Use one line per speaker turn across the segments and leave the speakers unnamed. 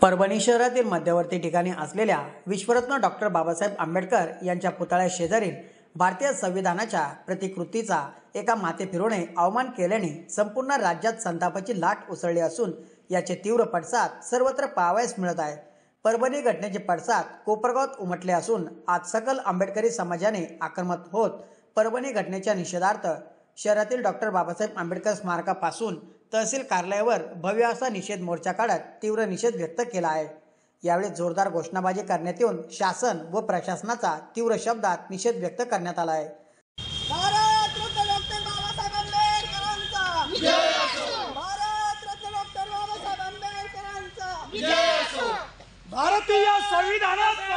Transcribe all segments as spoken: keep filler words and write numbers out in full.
परभणी शहरातील मध्यवर्ती ठिकाणी असलेल्या विश्वरत्न डॉक्टर बाबासाहेब आंबेडकर यांच्या पुतळ्या शेजारील भारतीय संविधानाच्या प्रतिकृतीचा एका माथेफिरूने अवमान केल्याने संपूर्ण राज्यात संतापाची लाट उसळली असून याचे तीव्र पडसाद सर्वत्र पाहावयास मिळत आहे। परभणी घटनेचे पडसाद कोपरगावात उमटले असून आज सकल आंबेडकरी समाजाने आक्रमक होत परभणी घटनेच्या निषेधार्थ शहरातील डॉक्टर बाबासाहेब आंबेडकर स्मारकापासून तहसील कार्यालयावर भव्य असा निषेध मोर्चा काढत तीव्र निषेध व्यक्त केला आहे। यावेळी जोरदार घोषणाबाजी करण्यात येऊन शासन व प्रशासनाचा तीव्र शब्दात निषेध व्यक्त करण्यात आला आहे।
भारत रत्न डॉक्टर बाबासाहेब आंबेडकरांचा जय असो। भारत रत्न डॉक्टर बाबासाहेब आंबेडकरांचा जय असो।
भारतीय संविधानाचा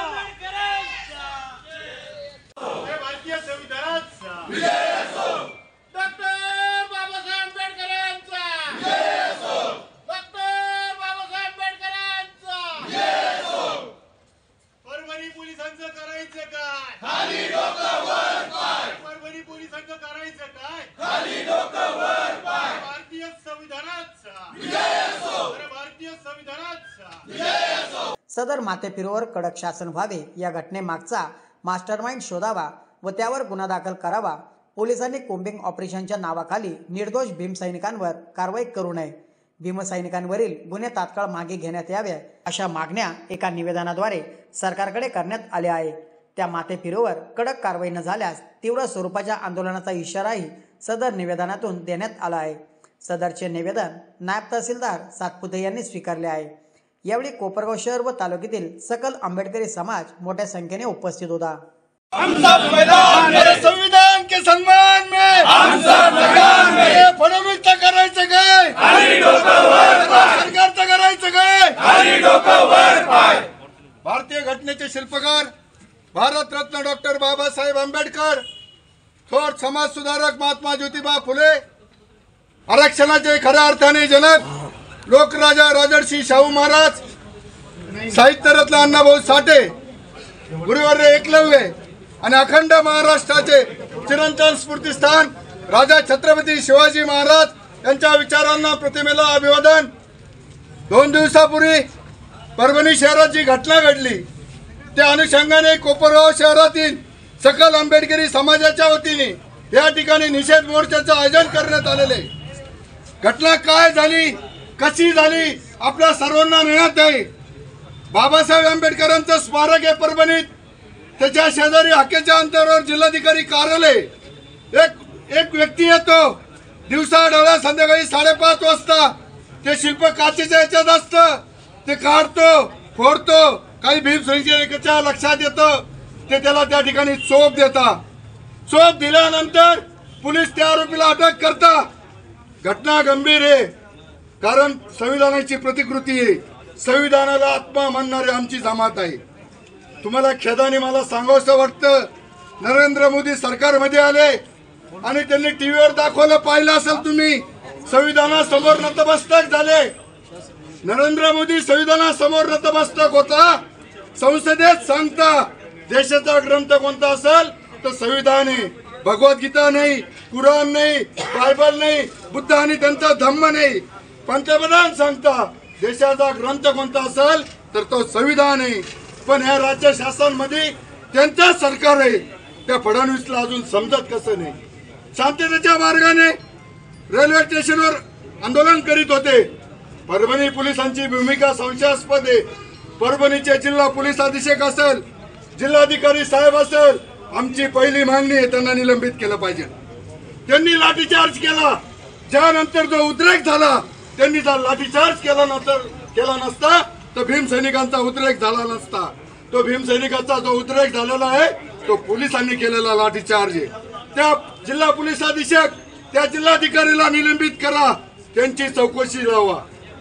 भारतीय संविधानाचा
विजय असो।
डॉक्टर बाबासाहेब आंबेडकरांचा
जय असो।
डॉक्टर बाबासाहेब आंबेडकरांचा
जय असो।
परभणी पोलिसांचं करायचं काय?
खाली डोकं वर पाय।
परभणी पोलिसांचं करायचं काय?
खाली डोकं वर पाय।
भारतीय संविधानाचा
विजय असो।
अरे भारतीय संविधानाचा
विजय असो।
सदर माथेफिरूवर कडक शासन व्हावे, या घटनेमागचा मास्टरमाइंड शोधावा व त्यावर गुन्हा दाखल करावा। पोलिसांनी कोम्बिंग ऑपरेशनच्या नावाखाली निर्दोष भीमसैनिकांवर कारवाई करू नये, भीमसैनिकांवरील गुन्हे तात्काळ मागे घेण्यात यावे अशा मागण्या एका निवेदनाद्वारे सरकारकडे करण्यात आल्या आहे। त्या माथेफिरूवर कडक कारवाई न झाल्यास तीव्र स्वरूपाच्या आंदोलनाचा इशाराही सदर निवेदनातून देण्यात आला आहे। सदरचे निवेदन नायब तहसीलदार सातपुते यांनी स्वीकारले आहे। यावेळी कोपरगाव शहर व तालुक्यातील सकल आंबेडकरी समाज मोठ्या संख्येने उपस्थित होता।
हम सब मैदान में,
संविधान के सम्मान में,
हम सब मैदान में।
फडणवीसचं करायचं काय?
खाली डोकं वर पाय।
सरकारचं करायचं काय?
खाली डोकं वर पाय।
भारतीय घटनेचे शिल्पकार भारत रत्न डॉक्टर बाबासाहेब आंबेडकर, थोर समाज सुधारक महात्मा ज्योतिबा फुले, आरक्षणाचे खऱ्या अर्थाने जनक लोकराजा राजर्षी शाहू महाराज, साहित्य रत्न अण्णाभाऊ साठे, गुरुवर्य एकलव्य आणि अखंड महाराष्ट्राचे चिरंतन स्फूर्तिस्थान राजा छत्रपती शिवाजी महाराज यांच्या विचारांना प्रतिमेला अभिवादन। दोन दिवसापूर्वी परभणी शहरात जी घटना घडली त्या अनुषंगाने कोपरगाव शहरातील सकल आंबेडकरी समाजाच्या वतीने या ठिकाणी निषेध मोर्चाचं आयोजन करण्यात आलेले। घटना काय झाली, कशी झाली, आपल्या सर्वांना ज्ञात आहे। बाबासाहेब आंबेडकरांचं स्मारक आहे परभणीत, त्याच्या शेजारी हाकेच्या अंतरावर जिल्हाधिकारी कार्यालय। एक एक व्यक्ती येतो दिवसा ढवळ्या संध्याकाळी साडेपाच वाजता, ते शिल्प काचेच्या याच्यात असतं, ते काढतो फोडतो, काही भीमसैनिकाच्या लक्षात येतं, ते त्याला त्या ठिकाणी चोप देता। चोप दिल्यानंतर पोलीस त्या आरोपीला अटक करता। घटना गंभीर आहे, कारण संविधानाची प्रतिकृती आहे, संविधानाला आत्मा मानणारी आमची जमात आहे। तुम्हाला खेदाने मला सांगावंसं वाटतं, नरेंद्र मोदी सरकारमध्ये आले आणि त्यांनी टीव्हीवर दाखवलं, पाहिलं असेल तुम्ही, संविधानासमोर नतमस्तक झाले। नरेंद्र मोदी संविधानासमोर नतमस्तक होता, संसदेत सांगता देशाचा ग्रंथ कोणता असेल तर संविधान आहे, भगवद्गीता नाही, कुराण नाही, बायबल नाही, बुद्ध आणि त्यांचा धम्म नाही। पंतप्रधान सांगता देशाचा ग्रंथ कोणता असेल तर तो संविधान आहे। पण ह्या राज्य शासनामध्ये त्यांचं सरकार आहे, त्या फडणवीसला अजून समजत कसं नाही। शांततेच्या मार्गाने रेल्वे स्टेशनवर आंदोलन करीत होते। परभणी पोलिसांची भूमिका संशयास्पद आहे। परभणीचे जिल्हा पोलीस अधीक्षक असेल, जिल्हाधिकारी साहेब असेल, आमची पहिली मागणी आहे त्यांना निलंबित केलं पाहिजे। त्यांनी लाठीचार्ज केला, ज्यानंतर जो उद्रेक झाला, त्यांनी जर लाठीचार्ज केला नंतर केला नसता तर भीमसैनिकांचा उद्रेक झाला नसता। तो भीमसैनिकांचा जो उद्रेक झालेला आहे तो पोलिसांनी केलेला लाठीचार्ज आहे। त्या जिल्हा पोलीस अधीक्षक त्या जिल्हाधिकारीला निलंबित करा, त्यांची चौकशी लावा।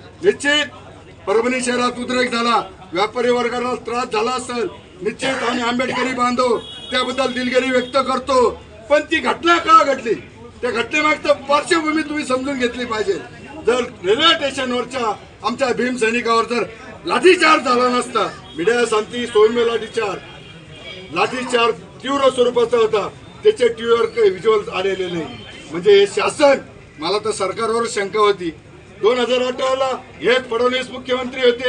निश्चित परभणी शहरात उद्रेक झाला, व्यापारी वर्गाला त्रास झाला असेल, निश्चित आणि आंबेडकरी बांधव त्याबद्दल दिलगिरी व्यक्त करतो। पण ती घटना का घडली, त्या घटनेमागचं पार्श्वभूमी तुम्ही समजून घेतली पाहिजे। जर रेल्वे स्टेशनवरच्या आमच्या भीमसैनिकावर जर लाठीचार्ज झाला नसता, मीडिया सांगती सौम्य लाठीचार्ज लाठीचार्ज तीव्र स्वरूपाचा होता, त्याचे टीव्हीवर काही व्हिज्युअल आलेले नाही। म्हणजे हे शासन, मला तर सरकारवर शंका होती। दोन हजार अठराला हेच फडणवीस मुख्यमंत्री होते,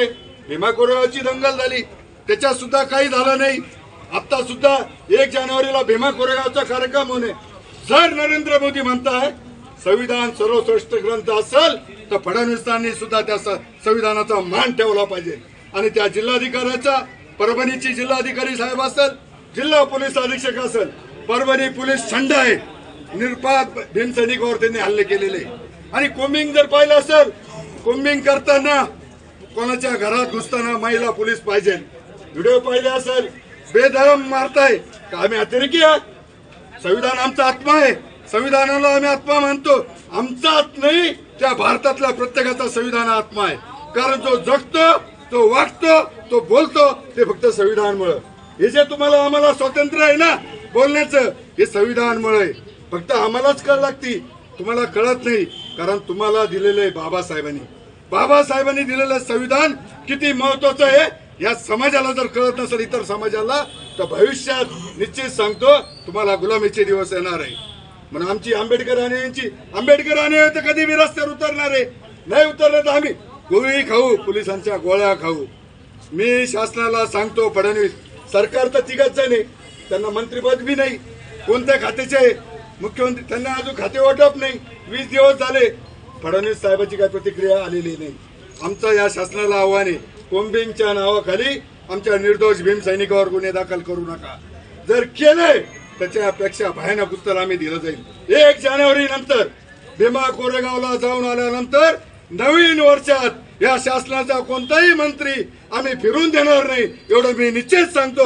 भीमा कोरेगावची दंगल झाली, त्याच्यात सुद्धा काही झालं नाही. आता सुद्धा एक जानेवारीला भीमा कोरेगावचा कार्यक्रम होणे. जर नरेंद्र मोदी म्हणताय संविधान सर्वश्रेष्ठ ग्रंथ असेल तर फडणवीसांनी सुद्धा त्या संविधानाचा मान ठेवला पाहिजे. आणि त्या जिल्हाधिकाऱ्याचा, परभणीची जिल्हाधिकारी साहेब असेल, जिल्हा पोलीस अधीक्षक असेल, परभणी पोलीस छंड आहे. निर्पात भीमसैनिकावर त्यांनी हल्ले केलेले. आणि कोम्बिंग जर पाहिलं असेल, कोम्बिंग करताना कोणाच्या घरात घुसताना महिला पोलीस पाहिजे. व्हिडिओ पाहिले असेल, बेधरम मारताय का आम्ही अतिरेकी आहे? संविधान आमचा आत्मा आहे, संविधानाला आम्ही आत्मा मानतो. आमचा आत्मा नाही, त्या भारतातल्या प्रत्येकाचा संविधान आत्मा आहे. कारण जो जगतो, तो वागतो, तो बोलतो ते फक्त संविधानमुळे. हे जे तुम्हाला आम्हाला स्वातंत्र्य आहे ना बोलण्याचं, हे संविधानमुळे. फक्त आम्हालाच कळ लागती, तुम्हाला कळत नाही. कारण तुम्हाला दिलेलं आहे बाबासाहेबांनी. बाबासाहेबांनी दिलेलं संविधान किती महत्वाचं आहे या समाजाला जर कळत नसेल, इतर समाजाला, तर भविष्यात निश्चित सांगतो तुम्हाला गुलामीचे दिवस येणार आहे. म्हणून आमची आंबेडकर आणि यांची आंबेडकर आणि तर कधी बी रस्त्यावर उतरणार आहे. नाही उतरलं तर आम्ही गोळी खाऊ, पोलिसांच्या गोळ्या खाऊ. मी शासनाला सांगतो, फडणवीस सरकार तर तिघच जण आहे, त्यांना मंत्रिपद बी नाही. कोणत्या खात्याचे मुख्यमंत्री, त्यांना अजून खाते वाटप नाही. वीस दिवस झाले, फडणवीस साहेबांची काही प्रतिक्रिया आलेली नाही. आमचं या शासनाला आव्हान आहे, कोम्बिंगच्या नावाखाली आमच्या निर्दोष भीम सैनिकावर गुन्हे दाखल करू नका. जर केले त्याच्यापेक्षा भयानक उत्तर आम्ही दिलं जाईल. एक जानेवारी नंतर भीमा कोरेगावला जाऊन आल्यानंतर नवीन वर्षात या शासनाचा कोणताही मंत्री आम्ही फिरून देणार नाही, एवढं मी निश्चित सांगतो.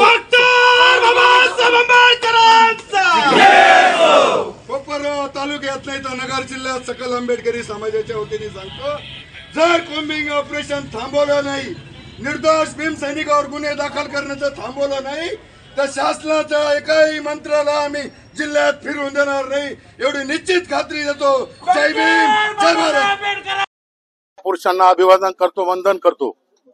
कोपरगाव तालुक्यात नाही तर नगर जिल्ह्यात सकल आंबेडकरी समाजाच्या वतीने सांगतो, जर कोम्बिंग ऑपरेशन थांबवलं नाही, निर्दोष भीम सैनिकावर गुन्हे दाखल करण्याचं थांबवलं नाही, तर शासनाच्या एकाही मंत्र्याला आम्ही जिल्ह्यात फिरवून देणार नाही, एवढी निश्चित खात्री देतो. जय भीम, जय भारत.
पुरुषांना अभिवादन करतो, वंदन करतो.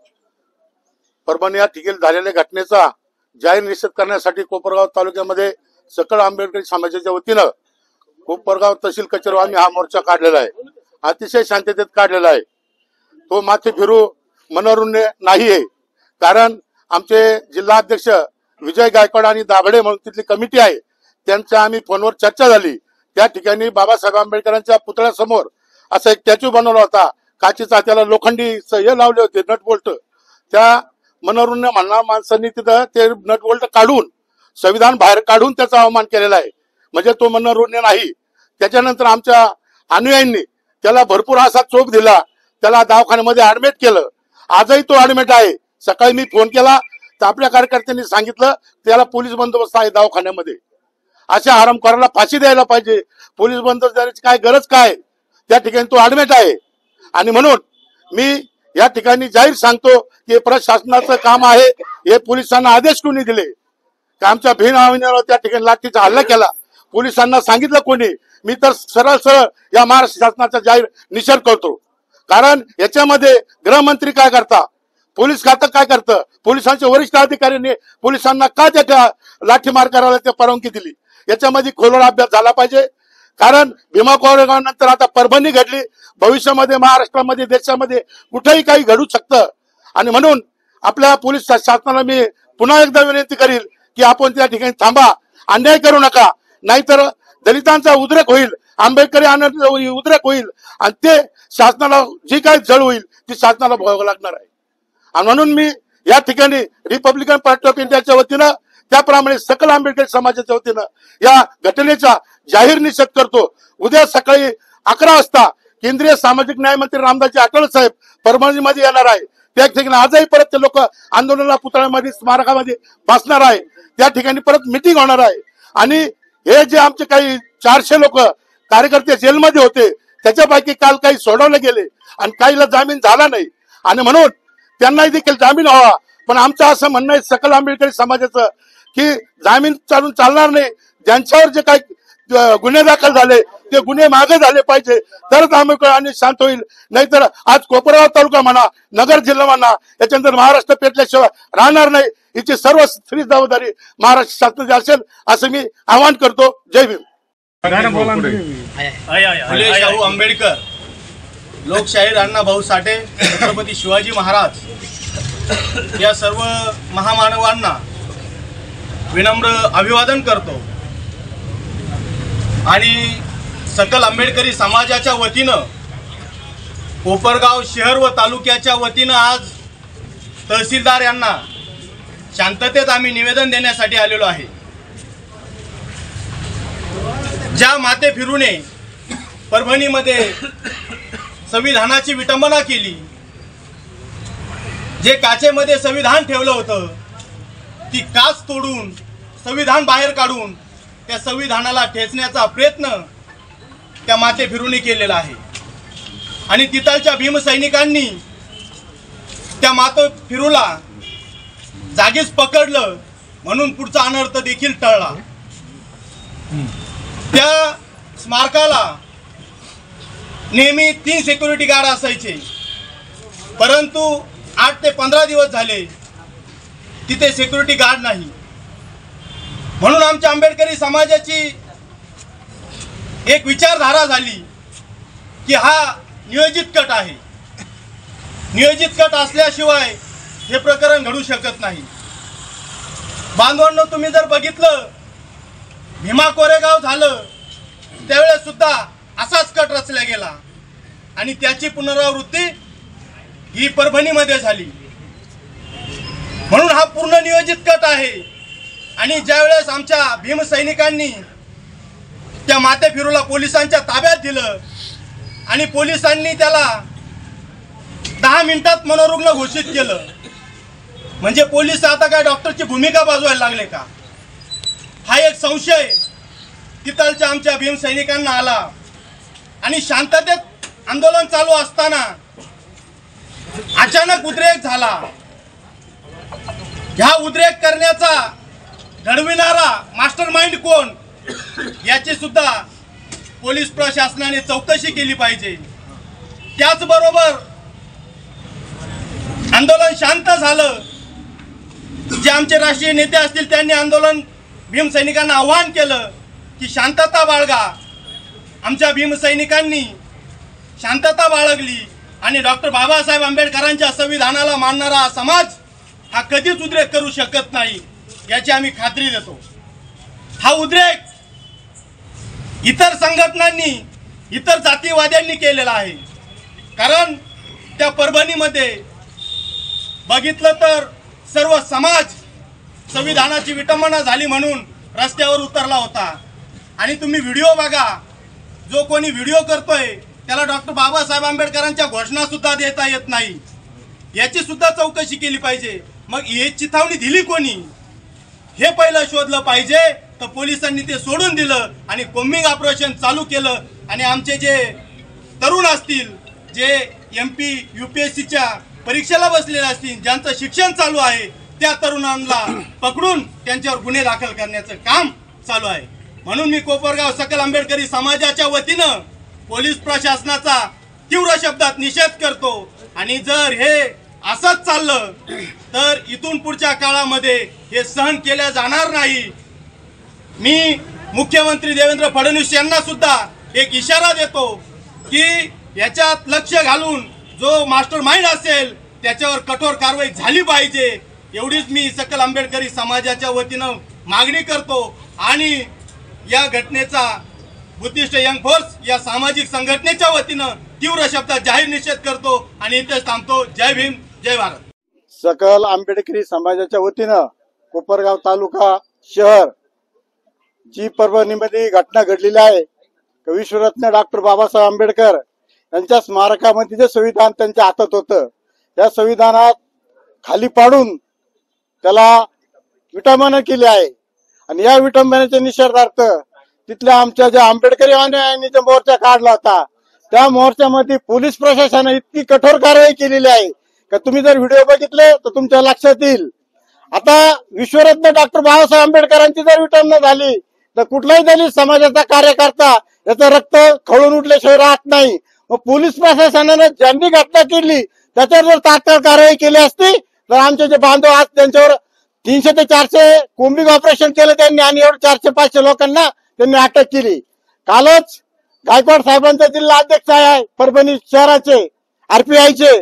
परभणी या ठिकाणी झालेल्या घटनेचा जाहीर निषेध करण्यासाठी कोपरगाव तालुक्यामध्ये सकल आंबेडकरी समाजाच्या वतीनं कोपरगाव तहसील कचेरीवर आम्ही हा मोर्चा काढलेला आहे. अतिशय शांततेत काढलेला आहे. तो माथे फिरू मनोरुण नाही आहे. कारण आमचे जिल्हा अध्यक्ष विजय गायकवाड आणि दाभडे म्हणून तिथली कमिटी आहे, त्यांच्या आम्ही फोनवर चर्चा झाली. त्या ठिकाणी बाबासाहेब आंबेडकरांच्या पुतळ्यासमोर असा एक स्टॅच्यू बनवला होता, काचेचा, त्याला लोखंडी हे लावले होते नट बोल्ट. त्या मनोरुण म्हणणाऱ्या माणसांनी तिथं ते नट बोल्ट काढून संविधान बाहेर काढून त्याचा अवमान केलेला आहे. म्हणजे तो मनोरुण नाही. त्याच्यानंतर आमच्या अनुयायांनी त्याला भरपूर असा चोप दिला, त्याला दवाखान्यामध्ये ऍडमिट केलं. आजही तो ऍडमिट आहे. सकाळी मी फोन केला तर आपल्या कार्यकर्त्यांनी सांगितलं त्याला पोलीस बंदोबस्त आहे दवाखान्यामध्ये. अशा हरामखोराला फाशी द्यायला पाहिजे. पोलीस बंदोबस्त देण्याची काय गरज काय? त्या ठिकाणी तो ऍडमिट आहे. आणि म्हणून मी या ठिकाणी जाहीर सांगतो की प्रशासनाचं काम आहे. हे पोलिसांना आदेश कोणी दिले की आमच्या बहीण भावांवर त्या ठिकाणी लाठीचा हल्ला केला? पोलिसांना सांगितलं कोणी? मी तर सरळ सरळ या महाराष्ट्र शासनाचा जाहीर निषेध करतो. कारण याच्यामध्ये गृहमंत्री काय करता, पोलीस खातं काय करतं, पोलिसांच्या वरिष्ठ अधिकाऱ्यांनी पोलिसांना का त्या लाठीमार करायला ते परवानगी दिली? याच्यामध्ये खोलवर अभ्यास झाला पाहिजे. कारण भीमा कोरेगाव नंतर आता परभणी घडली. भविष्यामध्ये महाराष्ट्रामध्ये, देशामध्ये कुठेही काही घडू शकतं. आणि म्हणून आपल्या पोलीस शासनाला मी पुन्हा एकदा विनंती करील की आपण त्या ठिकाणी थांबा, अन्याय करू नका. नाहीतर दलितांचा उद्रेक होईल, आंबेडकरी आनंद उद्रेक होईल आणि ते शासनाला जी काही जळ होईल ती शासनाला भोगावं लागणार आहे. आणि म्हणून मी या ठिकाणी रिपब्लिकन पार्टी ऑफ इंडियाच्या वतीनं, त्याप्रमाणे सकल आंबेडकरी समाजाच्या वतीनं या घटनेचा जाहीर निषेध करतो. उद्या सकाळी अकरा वाजता केंद्रीय सामाजिक न्याय मंत्री रामदासजी आठवले साहेब परभणीमध्ये येणार आहे. त्या ठिकाणी आजही परत ते लोक आंदोलनाला पुतळ्यामध्ये, स्मारकामध्ये बसणार आहे. त्या ठिकाणी परत मिटिंग होणार आहे. आणि हे जे आमचे काही चारशे लोक कार्यकर्ते जेलमध्ये होते त्याच्यापैकी काल काही सोडवले गेले आणि काहीला जामीन झाला नाही. आणि म्हणून त्यांनाही देखील जामीन व्हावा. पण आमचं असं म्हणणं आहे सकल आंबेडकरी समाजाचं की जामीन चालून चालणार नाही. ज्यांच्यावर जे काही गुन्हे दाखल झाले ते गुन्हे मागे झाले पाहिजे, तरच आंबेडकर आणि शांत होईल. नाहीतर आज कोपरगाव तालुका म्हणा, नगर जिल्हा म्हणा, याच्यानंतर महाराष्ट्र पेटल्याशिवाय राहणार नाही. याची सर्व स्त्री जबाबदारी महाराष्ट्र शासनाची असेल असं मी आवाहन करतो. जय भीम.
फुले शाहू आंबेडकर, लोकशाहीर अण्णा भाऊ साठे, छत्रपती शिवाजी महाराज या सर्व महामानवांना विनम्र अभिवादन करतो आणि सकल आंबेडकरी समाजाच्या वतीनं कोपरगाव शहर व तालुक्याच्या वतीनं आज तहसीलदार यांना शांततेत आम्ही निवेदन देण्यासाठी आलेलो आहे। ज्या माते फिरूने परभणीमध्ये संविधानाची विटंबना केली, जे काचेमध्ये संविधान ठेवलं होतं ती काच तोडून संविधान बाहेर काढून त्या संविधानाला ठेचण्याचा प्रयत्न त्या माते फिरूने केलेला आहे आणि तिथलच्या भीमसैनिकांनी त्या माते फिरूला जागीच पकडलं म्हणून पुढचा अनर्थ देखील टळला। त्या स्मारकाला नेहमी तीन सिक्युरिटी गार्ड असायचे, परंतु आठ ते पंधरा दिवस झाले तिथे सिक्युरिटी गार्ड नाही। म्हणून आमच्या आंबेडकरी समाजाची एक विचारधारा झाली की हा नियोजित कट आहे, नियोजित कट असल्याशिवाय हे प्रकरण घडू शकत नाही। बांधवांनो, तुम्ही जर बघितलं भीमा कोरेगाव झालं त्यावेळेस सुद्धा असाच कट रचला गेला आणि त्याची पुनरावृत्ती ही परभणीमध्ये झाली। म्हणून हा पूर्ण नियोजित कट आहे आणि ज्यावेळेस आमच्या भीमसैनिकांनी त्या माते फिरूला पोलिसांच्या ताब्यात दिलं आणि पोलिसांनी त्याला दहा मिनिटात मनोरुग्ण घोषित केलं, म्हणजे पोलीस आता काय डॉक्टरची भूमिका बाजवायला लागले का, हा एक संशय तिथलच्या आमच्या भीमसैनिकांना आला आणि शांततेत आंदोलन चालू असताना अचानक उद्रेक झाला। ह्या उद्रेक करण्याचा घडविणारा मास्टर माइंड कोण याची सुद्धा पोलीस प्रशासनाने चौकशी केली पाहिजे। त्याचबरोबर आंदोलन शांत झालं, जे आमचे राष्ट्रीय नेते असतील त्यांनी आंदोलन भीमसैनिकांना आवाहन केलं की शांतता बाळगा। आमच्या भीमसैनिकांनी शांतता बाळगली आणि डॉक्टर बाबासाहेब आंबेडकरांच्या संविधानाला मानणारा समाज हा कधीच उद्रेक करू शकत नाही याची आम्ही खात्री देतो। हा उद्रेक इतर संघटनांनी, इतर जातीवाद्यांनी केलेला आहे, कारण त्या परभणीमध्ये बघितलं तर सर्व समाज संविधानाची विटंबना झाली म्हणून रस्त्यावर उतरला होता आणि तुम्ही व्हिडिओ बघा, जो कोणी व्हिडिओ करतोय त्याला डॉक्टर बाबासाहेब आंबेडकरांच्या घोषणा सुद्धा देता येत नाही, याची सुद्धा चौकशी केली पाहिजे। मग हे चिथावणी दिली कोणी हे पहिलं शोधलं पाहिजे। तर पोलिसांनी ते सोडून दिलं आणि कोम्बिंग ऑपरेशन चालू केलं आणि आमचे जे तरुण असतील, जे M P U P S सीच्या परीक्षेला बसलेले असतील, ज्यांचं शिक्षण चालू आहे, त्या तरुणांना पकडून त्यांच्यावर गुन्हे दाखल करण्याचं काम चालू आहे। म्हणून मी कोपरगाव सकल आंबेडकरी समाजाच्या वतीनं पोलीस प्रशासनाचा तीव्र शब्दात निषेध करतो आणि जर हे असंच चाललं तर इथून पुढच्या काळामध्ये हे सहन केल्या जाणार नाही। मी मुख्यमंत्री देवेंद्र फडणवीस यांना सुद्धा एक इशारा देतो की याच्यात लक्ष घालून जो मास्टर माइंड असेल त्याच्यावर कठोर कारवाई झाली पाहिजे, एवढीच मी सकल आंबेडकरी समाजाच्या वतीनं मागणी करतो आणि या घटनेचा बुद्धिस्ट यंग फोर्स या सामाजिक संघटनेच्या वतीनं तीव्र शब्दात जाहीर निषेध करतो आणि इथेच थांबतो। जय भीम, जय भारत।
सकल आंबेडकरी समाजाच्या वतीनं कोपरगाव तालुका शहर जी परभणीमध्ये घटना घडलेली आहे, विश्वरत्न डॉक्टर बाबासाहेब आंबेडकर यांच्या स्मारकामध्ये जे संविधान त्यांच्या हातात होतं, त्या संविधानात खाली पाडून त्याला विटंबना केली आहे आणि या विटंबनेच्या निषेधार्थ तिथल्या आमच्या ज्या आंबेडकरी अनुयायांनी जो मोर्चा काढला होता, त्या मोर्चामध्ये पोलीस प्रशासनाने इतकी कठोर कारवाई केलेली आहे का तुम्ही जर व्हिडिओ बघितले तर तुमच्या लक्षात येईल। आता विश्वरत्न डॉक्टर बाबासाहेब आंबेडकरांची जर विटंबना झाली तर कुठलाही दलित समाजाचा कार्यकर्ता याचं रक्त खळून उठल्याशिवाय राहत नाही। मग पोलीस प्रशासनाने ज्यांनी घटना केली त्याच्यावर जर तात्काळ कारवाई केली असती तर आमचे जे बांधव आज त्यांच्यावर तीनशे ते चारशे कोम्बिंग ऑपरेशन केलं त्यांनी आणि एवढं चारशे पाचशे लोकांना त्यांनी अटक केली। कालच गायकवाड साहेबांचा जिल्हा अध्यक्ष आहे परभणी शहराचे आरपीआयचे,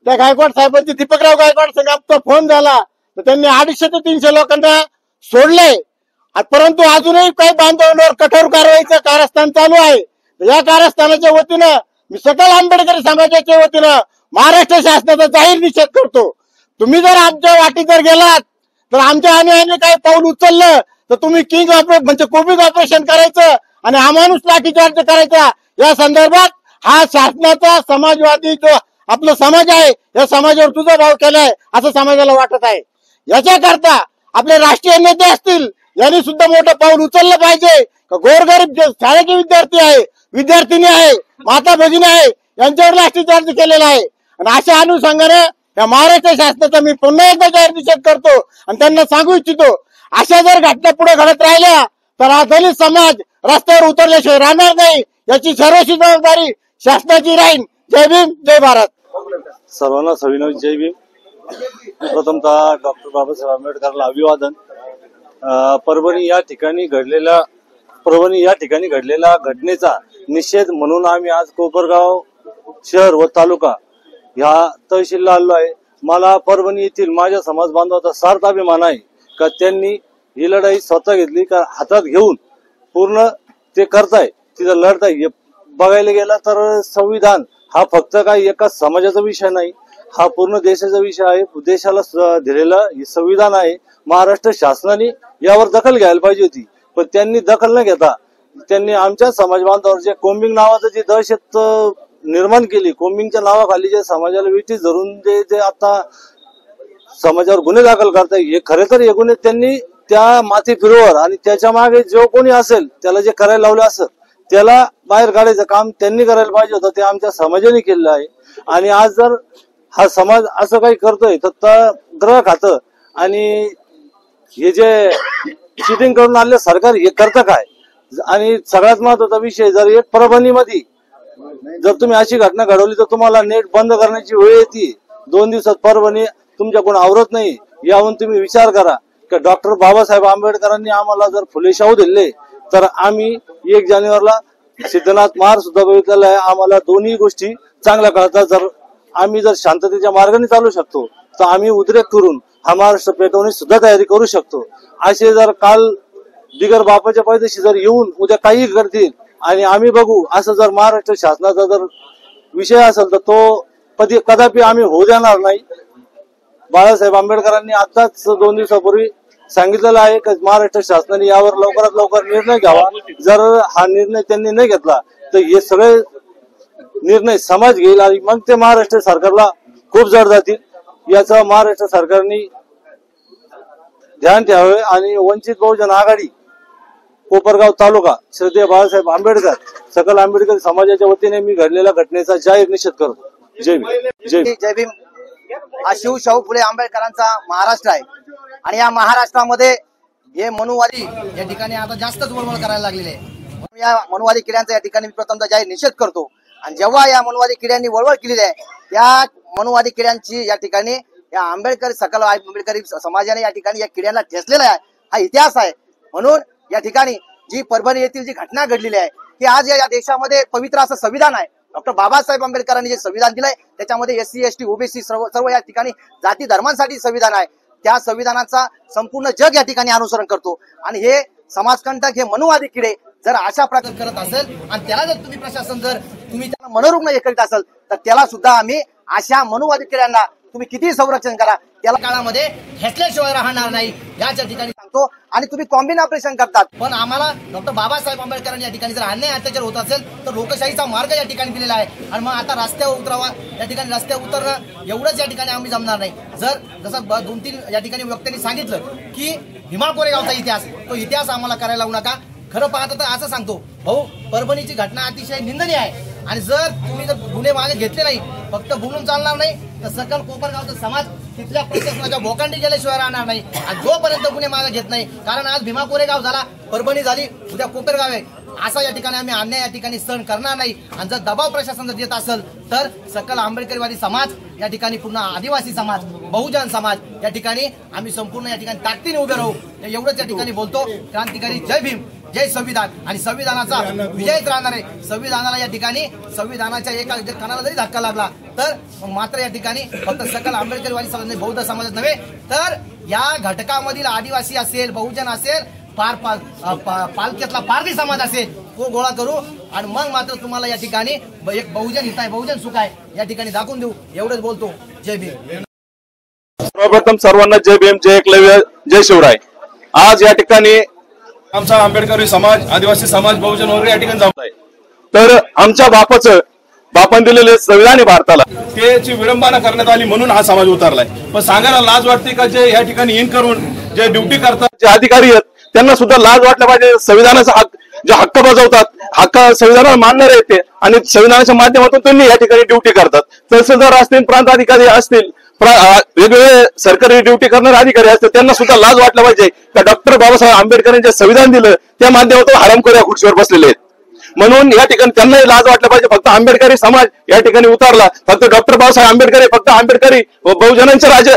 त्या गायकवाड साहेबांची दीपकराव गायकवाड संघ आमचा फोन झाला तर त्यांनी अडीचशे ते तीनशे लोकांना सोडले, परंतु अजूनही काही बांधवांवर कठोर कारवाईचं कारस्थान चालू आहे. या कारस्थानाच्या वतीनं मी सकल आंबेडकरी समाजाच्या वतीनं महाराष्ट्र शासनाचा जाहीर निषेध करतो. तुम्ही जर आमच्या वाटी जर गेलात तर आमच्या अन्यायाने काही पाऊल उचललं तर तुम्ही किंग ऑपरेशन म्हणजे कोविड ऑपरेशन करायचं आणि अमानुष लाठीचार्ज करायचा. या संदर्भात हा शासनाचा समाजवादी जो आपला समाज आहे या समाजावर तुझा भाव केलाय असं समाजाला वाटत आहे. याच्याकरता आपले राष्ट्रीय नेते असतील यांनी सुद्धा मोठं पाऊल उचललं पाहिजे. गोरगरीब शाळेचे विद्यार्थी आहे, विद्यार्थिनी आहे, माता भगिनी आहे, यांच्यावर लाठीचार्ज केलेला आहे. आणि अशा अनुषंगाने या महाराष्ट्र शासनाचा मी पुन्हा एकदा जाहीर निषेध करतो आणि त्यांना सांगू इच्छितो, अशा जर घटना पुढे घडत राहिल्या तर हा दलित समाज रस्त्यावर उतरल्याशिवाय राहणार नाही. याची सर्वस्वी जबाबदारी शासनाची राहील. जय भीम, जय भारत.
सर्वांना सविनय जय भीम. प्रथमतः डॉक्टर बाबासाहेब आंबेडकरला अभिवादन. परभणी या ठिकाणी घडलेल्या परभणी या ठिकाणी घडलेल्या घटनेचा निषेध म्हणून आम्ही आज कोपरगाव शहर व तालुका ह्या तहसीलला आलो आहे. मला परभणी येथील माझ्या समाज बांधवाचा सार्थ अभिमान आहे का त्यांनी ही लढाई स्वतः घेतली, का हातात घेऊन पूर्ण ते करताय तिथं लढताय. बघायला गेला तर संविधान हा फक्त काही एका समाजाचा विषय नाही, हा पूर्ण देशाचा विषय आहे. देशाला दिलेलं संविधान आहे. महाराष्ट्र शासनाने यावर दखल घ्यायला पाहिजे होती, पण त्यांनी दखल न घेता त्यांनी आमच्या समाज बांधवावर जे कोम्बिंग नावाचं जे दहशत निर्माण केली, कोम्बिंगच्या नावाखाली जे समाजाला विटीस धरून जे जे आता समाजावर गुन्हे दाखल करताय, हे खरे तर हे गुन्हे त्यांनी त्या माती फिरोवर आणि त्याच्या मागे जो कोणी असेल त्याला जे करायला लावलं असेल त्याला बाहेर काढायचं काम त्यांनी करायला पाहिजे होतं. ते आमच्या समाजाने केलेलं आहे. आणि आज जर हा समाज असं काही करतोय तर ग्रह खातं आणि हे जे चिटिंग करून आलेलं सरकार हे करतं काय. आणि सगळ्यात महत्वाचा विषय, जर एक परभणीमध्ये जर तुम्ही अशी घटना घडवली तर तुम्हाला नेट बंद करण्याची वेळ येते. दोन दिवसात परभणी तुमच्याकडून आवरत नाही. यावरून तुम्ही विचार करा की डॉक्टर बाबासाहेब आंबेडकरांनी आम्हाला जर फुले शाहू दिले तर आम्ही एक जानेवारीला सिद्धनाथ महार सुद्धा बघितलेला आहे. आम्हाला दोन्ही गोष्टी चांगल्या कळतात. जर आम्ही जर शांततेच्या मार्गाने चालू शकतो तर आम्ही उद्रेक करून हा महाराष्ट्र पेटवण्याची सुद्धा तयारी करू शकतो. असे जर काल बिगर बापाच्या पैदाशी जर येऊन उद्या काही करतील आणि आम्ही बघू असं जर महाराष्ट्र शासनाचा जर विषय असेल तर तो कधी कदापि आम्ही होऊ देणार नाही. बाळासाहेब आंबेडकरांनी आताच दोन दिवसापूर्वी सांगितलेलं आहे की महाराष्ट्र शासनाने यावर लवकरात लवकर निर्णय घ्यावा. जर हा निर्णय त्यांनी नाही घेतला तर हे सगळे निर्णय समाज घेईल आणि मग ते महाराष्ट्र सरकारला खूप जड जातील. याचं महाराष्ट्र सरकारने ध्यान ठेवावे. आणि वंचित बहुजन आघाडी कोपरगाव तालुका श्रद्धेय बाळासाहेब आंबेडकर सकल आंबेडकर समाजाच्या वतीने मी घडलेल्या घटनेचा जाहीर निषेध करतो. जय भीम. जय भीम.
जय भीम. हा शिवशाहू फुले आंबेडकरांचा महाराष्ट्र आहे आणि या महाराष्ट्रामध्ये हे मनुवादी या ठिकाणी आता जास्तच वळवळ करायला लागलेले आहे. या मनुवादी किड्यांचा या ठिकाणी मी प्रथमतः जाहीर निषेध करतो. आणि जेव्हा या मनुवादी किड्यांनी वळवळ केलेली आहे त्या मनुवादी किड्यांची या ठिकाणी या आंबेडकर सकल आंबेडकरी समाजाने या ठिकाणी या किड्यांना ठेचलेला आहे. हा इतिहास आहे. म्हणून या ठिकाणी जी परभणी येथील जी घटना घडलेली आहे की आज या देशामध्ये पवित्र असं संविधान आहे. डॉक्टर बाबासाहेब आंबेडकरांनी जे संविधान दिलंय त्याच्यामध्ये S C S T OBC सर्व सर्व या ठिकाणी जाती धर्मांसाठी संविधान आहे. त्या संविधानाचा संपूर्ण जग या ठिकाणी अनुसरण करतो. आणि हे समाजकंटक हे मनुवादी किडे जर अशा प्रकारे करत असेल आणि त्याला जर तुम्ही प्रशासन जर तुम्ही त्याला मनोरुग्ण हे करीत असेल तर त्याला सुद्धा आम्ही अशा मनुवादी किड्यांना तुम्ही किती संरक्षण करा त्याला काळामध्ये घेतल्याशिवाय राहणार नाही याच्या ठिकाणी सांगतो. आणि तुम्ही कॉम्बिन ऑपरेशन करतात पण आम्हाला डॉक्टर बाबासाहेब आंबेडकरांनी या ठिकाणी जर अन्याय अत्याचार होत असेल तर लोकशाहीचा मार्ग या ठिकाणी दिलेला आहे. आणि मग आता रस्त्यावर उतरावा या ठिकाणी रस्त्यावर उतरणं एवढंच या ठिकाणी आम्ही जमणार नाही. जर जसं दोन तीन या ठिकाणी व्यक्तींनी सांगितलं की भीमा कोरेगावचा इतिहास तो इतिहास आम्हाला करायला लावू नका. खरं पाहता तर असं सांगतो भाऊ परभणीची घटना अतिशय निंदनीय आहे. आणि जर तुम्ही जर गुन्हे मागे घेतले नाही फक्त बोलून चालणार नाही तर सकल कोपरगावचा समाज तिथल्या प्रशासनाच्या भोकांडी गेल्याशिवाय राहणार नाही. आणि जोपर्यंत गुन्हे मागे घेत नाही कारण आज भीमा कोरेगाव झाला परभणी झाली उद्या कोपरगाव आहे असा या ठिकाणी आम्ही अन्याय या ठिकाणी सहन करणार नाही. आणि जर दबाव प्रशासन जर देत असेल तर सकल आंबेडकरवादी समाज या ठिकाणी पूर्ण आदिवासी समाज बहुजन समाज या ठिकाणी आम्ही संपूर्ण या ठिकाणी ताकदीने उभे राहू एवढंच या ठिकाणी बोलतो. क्रांतिकारी जय भीम. जय संविधान आणि संविधानाचा विजयच राहणार आहे. संविधानाला या ठिकाणी संविधानाच्या एका कानाला जरी धक्का लागला तर मात्र या ठिकाणी फक्त सकल आंबेडकरवादी समाज बौद्ध समाजच नव्हे तर या घटकामधील आदिवासी असेल, बहुजन असेल, पार पाल पालख्यातला पारधी समाज असेल तो गोळा करू आणि मग मात्र तुम्हाला या ठिकाणी एक बहुजन हित आहे, बहुजन सुख आहे या ठिकाणी दाखवून देऊ. एवढंच बोलतो. जय भीम.
सर्वप्रथम सर्वांना जय भीम, जय एकलव्य, जय शिवराय. आज या ठिकाणी
आमचा आंबेडकरी समाज, आदिवासी समाज, बहुजन वगैरे या ठिकाणी जमत आहे.
तर आमच्या बापाचं बापान दिलेले संविधान आहे भारताला,
त्याची विडंबना करण्यात आली म्हणून हा समाज उतरलाय. पण सांगायला लाज वाटते का जे या ठिकाणी इन करून जे ड्युटी करतात,
जे अधिकारी आहेत त्यांना सुद्धा लाज वाटल्या पाहिजे. संविधानाचा हक्क जे हक्क बजावतात, हक्क संविधानाला मानणारे आहेत ते आणि संविधानाच्या माध्यमातून त्यांनी या ठिकाणी ड्युटी करतात. तहसीलदार असतील, प्रांत अधिकारी असतील, वेगवेगळे सरकारी ड्युटी करणारे अधिकारी असतील, त्यांना सुद्धा लाज वाटलं पाहिजे का डॉक्टर बाबासाहेब आंबेडकरांचे संविधान दिलं त्या माध्यमातून हरामखोर या खुर्चीवर बसलेले आहेत. म्हणून या ठिकाणी त्यांनाही लाज वाटलं पाहिजे. फक्त आंबेडकरी समाज या ठिकाणी उतरला, फक्त डॉक्टर बाबासाहेब आंबेडकर फक्त आंबेडकरी व बहुजनांचे राजे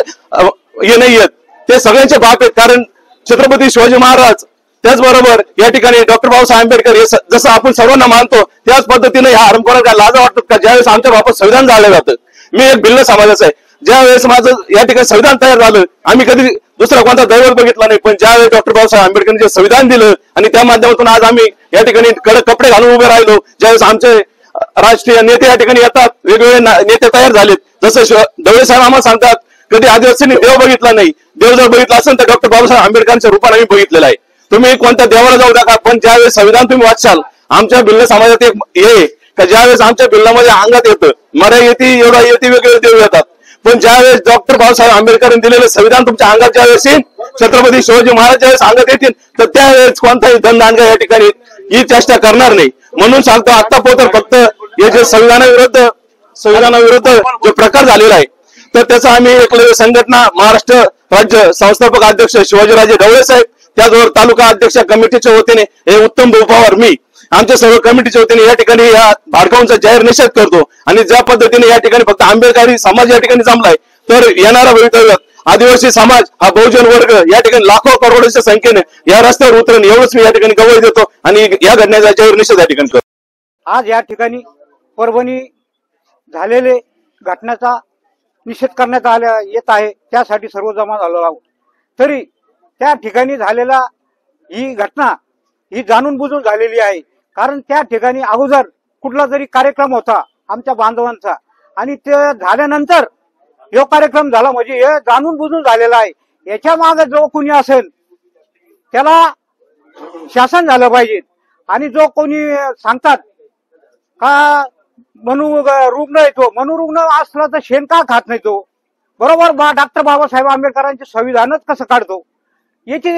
हे नाही आहेत, ते सगळ्यांचे बाप आहेत. कारण छत्रपती शिवाजी महाराज त्याचबरोबर या ठिकाणी डॉक्टर बाबासाहेब आंबेडकर हे जसं आपण सर्वांना मानतो त्याच पद्धतीने ह्या हरमखोरांना लाज वाटतात का ज्यावेळेस आमच्या बापात संविधान झालं जातं. मी एक भिल्ल समाजाचा आहे. ज्या वेळेस माझं या ठिकाणी संविधान तयार झालं, आम्ही कधी दुसरा कोणता दैवत बघितला नाही, पण ज्यावेळेस डॉक्टर बाबासाहेब आंबेडकरांनी जे संविधान दिलं आणि त्या माध्यमातून आज आम्ही या ठिकाणी कडक कपडे घालून उभे राहिलो, ज्यावेळेस आमचे राष्ट्रीय नेते या ठिकाणी येतात, वेगवेगळे नेते तयार झालेत. जसं ढवळे साहेब आम्हाला सांगतात कधी आदिवासींनी देव बघितला नाही, देव जर बघितला असेल तर डॉक्टर बाबासाहेब आंबेडकरांच्या रूपाने आम्ही बघितलेला आहे. तुम्ही कोणत्या देवाला जाऊ नका, पण ज्यावेळेस संविधान तुम्ही वाचाल, आमच्या भिल्ल समाजात एक हे का ज्यावेळेस आमच्या भिल्लामध्ये अंगात येतं मरा येते एवढा येते वेगवेगळे देव येतात, पण ज्यावेळेस डॉक्टर बाबासाहेब आंबेडकरांनी दिलेलं संविधान तुमच्या अंगात ज्यावेळेस येईल, छत्रपती शिवाजी महाराज ज्यावेळेस अंगात येतील तर त्यावेळेस कोणताही धनदानगा या ठिकाणी ही चेष्टा करणार नाही. म्हणून सांगतो आता पोतर फक्त हे जे संविधानाविरुद्ध संविधानाविरुद्ध जो प्रकार झालेला आहे तर त्याचा आम्ही एकलव्य संघटना महाराष्ट्र राज्य संस्थापक अध्यक्ष शिवाजीराजे ढवळे साहेब, त्याचबरोबर तालुका अध्यक्ष कमिटीच्या वतीने हे उत्तम पवार, मी आमच्या सर्व कमिटीच्या वतीने या ठिकाणी या भाडकाऊंचा जाहीर निषेध करतो. आणि ज्या पद्धतीने या ठिकाणी फक्त आंबेडकरी समाज या ठिकाणी जमलाय तर येणाऱ्या भवितव्यात आदिवासी समाज हा बहुजन वर्ग या ठिकाणी लाखो करोडच्या संख्येने या रस्त्यावर उतरेल एवढंच मी या ठिकाणी गवाही देतो आणि या घटनेचा जाहीर निषेध या ठिकाणी करतो.
आज या ठिकाणी परभणी झालेले घटनेचा निषेध करण्यात आला येत आहे, त्यासाठी सर्व जमा झालेलो आहोत. तरी त्या ठिकाणी झालेला ही घटना ही जाणून बुजून झालेली आहे. कारण त्या ठिकाणी अगोदर कुठला तरी कार्यक्रम होता आमच्या बांधवांचा आणि ते झाल्यानंतर जो कार्यक्रम झाला म्हणजे हे जाणून बुजून झालेला आहे. याच्या मागे जो कोणी असेल त्याला शासन झालं पाहिजे. आणि जो कोणी सांगतात का मनु रुग्ण येतो, मनुरुग्ण असला तर शेण का खात नाही तो, बरोबर बा डॉक्टर बाबासाहेब आंबेडकरांचे संविधानच कसं काढतो याची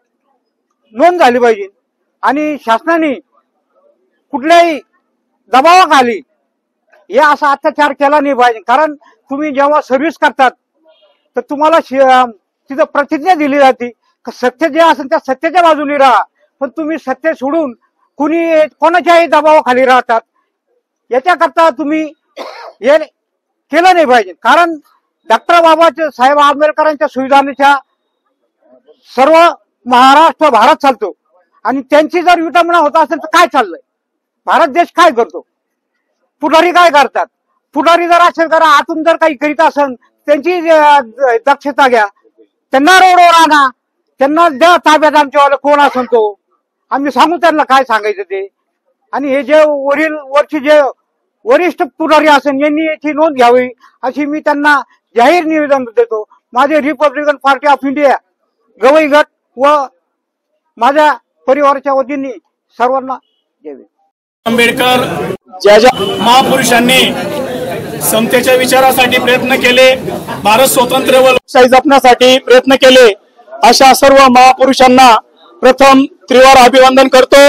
नोंद झाली पाहिजे. आणि शासनाने कुठल्याही दबावाखाली हे असा अत्याचार केला नाही पाहिजे. कारण तुम्ही जेव्हा सर्व्हिस करतात तर तुम्हाला तिथं प्रतिज्ञा दिली जाते सत्य जे असेल त्या सत्याच्या बाजूने राहा, पण तुम्ही सत्य सोडून कुणी कोणाच्याही दबावाखाली राहतात. याच्याकरता तुम्ही हे केलं नाही पाहिजे. कारण डॉक्टर बाबासाहेब साहेब आंबेडकरांच्या संविधानाच्या सर्व महाराष्ट्र भारत चालतो आणि त्यांची जर विटंबना होत असेल तर काय चाललंय, भारत देश काय करतो, पुढारी काय करतात. पुढारी जर असेल करा आतून जर काही करीत असेल त्यांची दक्षता घ्या, त्यांना रोडवर आणा, त्यांना द्या ताब्यात आमच्यावाला कोण असेल तो, आम्ही सांगू त्यांना काय सांगायचं ते. आणि हे जे वरील वरची जे वरिष्ठ पुढारी असेल यांनी याची नोंद घ्यावी अशी मी त्यांना जाहीर निवेदन देतो. माझे Republican party of India Gavai गट व माझ्या परिवाराच्या वतीने सर्वांना जय भीम.
आंबेडकर ज्या ज्या महापुरुषांनी समतेच्या विचारासाठी प्रयत्न केले, भारत स्वतंत्र व लोकशाही जपण्यासाठी प्रयत्न केले, अशा सर्व महापुरुषांना प्रथम त्रिवार अभिवादन करतो.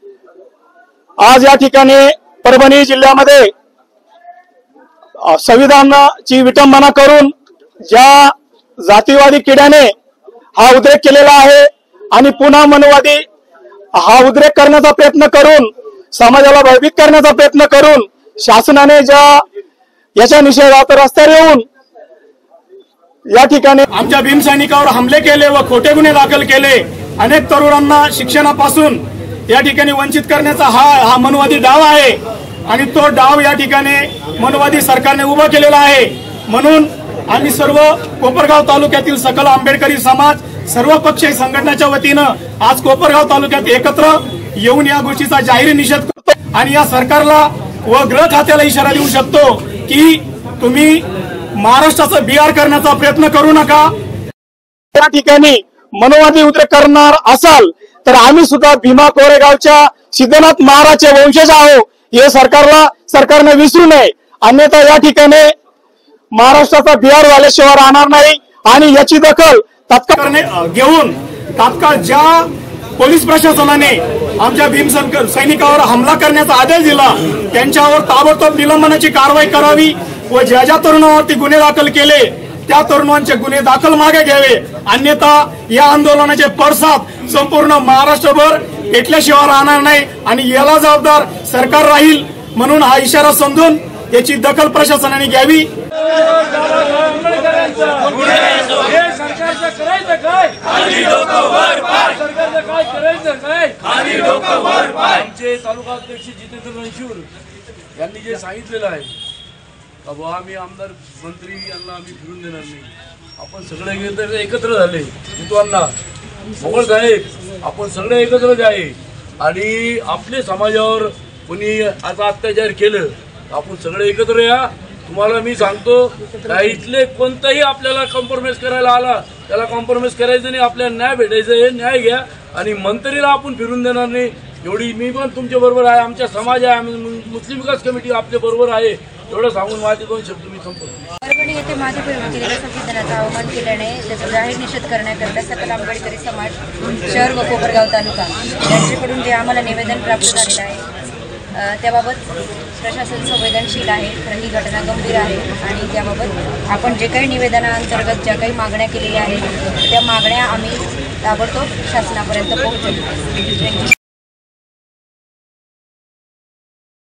आज या ठिकाणी परभणी जिल्ह्यामध्ये संविधानाची विटंबना करून ज्या जातीवादी किड्याने हा उद्रेक केलेला आहे आणि पुन्हा मनवादी हा उद्रेक करण्याचा प्रयत्न करून समाजाला भयभीत करण्याचा प्रयत्न करून शासनाने ज्या याच्या निषेधार्थ रस्त्यावर येऊन या ठिकाणी आमच्या भीमसैनिकावर हमले केले व खोटे गुन्हे दाखल केले, अनेक तरुणांना शिक्षणापासून या ठिकाणी वंचित करण्याचा हा हा मनुवादी डाव आहे आणि तो डाव या ठिकाणी मनुवादी सरकारने उभा केलेला आहे. म्हणून आम्ही सर्व कोपरगाव तालुक्यातील सकल आंबेडकरी समाज सर्व पक्षीय संघटनेच्या वतीनं आज कोपरगाव तालुक्यात एकत्र येऊन या गोष्टीचा जाहीर निषेध करतो आणि या सरकारला व गृह खात्याला इशारा देऊ शकतो की तुम्ही महाराष्ट्राचं बिहार करण्याचा प्रयत्न करू नका. त्या ठिकाणी मनोवादी उद्रेक करणार असाल तर आम्ही सुद्धा भीमा कोरेगावच्या सिद्धनाथ महाराजचे वंशज आहोत हे सरकारला सरकारने विसरू नये. अन्यथा या ठिकाणी महाराष्ट्राचा बिहार झाल्याशिवाय राहणार नाही आणि याची दखल तात्काळ घेऊन तात्काळ ज्या पोलीस प्रशासनाने आमच्या भीम सैनिकावर हमला करण्याचा आदेश दिला त्यांच्यावर ताबडतोब निलंबनाची कारवाई करावी व ज्या ज्या तरुणावरती गुन्हे दाखल केले त्या तरुणांचे गुन्हे दाखल मागे घ्यावे. अन्यथा या आंदोलनाचे पडसाद संपूर्ण महाराष्ट्रभर पेटल्याशिवाय राहणार नाही आणि याला जबाबदार सरकार राहील. म्हणून हा इशारा समजून याची दखल प्रशासनाने घ्यावी.
सरकारचं करायचं काय खाली डोकं वर पाय सरकारचं काय करायचं काय खाली डोकं वर पाय. आमचे तालुका अध्यक्ष जितेंद्र रणशूर यांनी जे सांगितलेलं आहे का बुवा आम्ही आमदार मंत्री यांना आम्ही फिरून देणार नाही. आपण सगळे एकत्र झाले जितवांना मोगळ साहेब आपण सगळे एकत्रच आहे आणि आपले समाजावर कोणी आता अत्याचार केलं आपण सगळे एकत्र या. तुम्हाला मी सांगतो का इथले कोणताही आपल्याला कॉम्प्रोमाइज करायला आला त्याला कॉम्प्रोमाइज करायचं नाही. आपल्याला न्याय भेटायचं आहे न्याय घ्या आणि मंत्रीला आपण फिरून देणार नाही. एवढी मी पण तुमच्या बरोबर आहे आमचा समाज आहे आम्ही मुस्लिम विकास कमिटी आपल्या बरोबर आहे एवढं सांगून माझे दोन शब्द मी संपवतो.
परभणी येथे माथेफिरून केलेल्या संविधानाचा अवमान केल्याने त्याचा जाहीर निषेध करण्याकरता सकल आंबेडकरी समाज शहर व कोपरगाव तालुका यांच्याकडून जे आम्हाला निवेदन प्राप्त झालेलं आहे त्याबाबत प्रशासन संवेदनशील आहे कारण ही घटना गंभीर आहे आणि त्याबाबत आपण जे काही निवेदनाअंतर्गत ज्या काही मागण्या केलेल्या आहेत त्या मागण्या आम्ही ताबडतोब शासनापर्यंत पोहोचवू.